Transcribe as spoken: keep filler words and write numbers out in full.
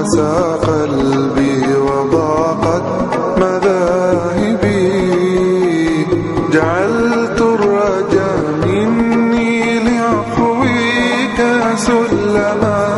قسى قلبي وضاقت مذاهبي، جعلت الرجا مني لعفوك سلما